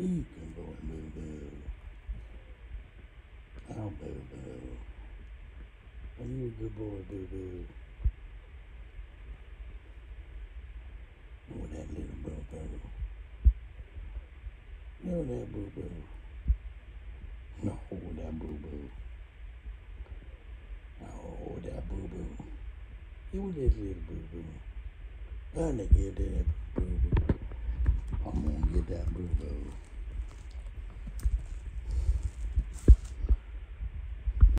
You can go and Booboo. Oh, Booboo. Are you a good boy, Booboo? Oh, that little Booboo. No, that Booboo. No, that Booboo. Oh, that Booboo. You that little Booboo. I'm gonna get that Booboo. I'm gonna get that Booboo.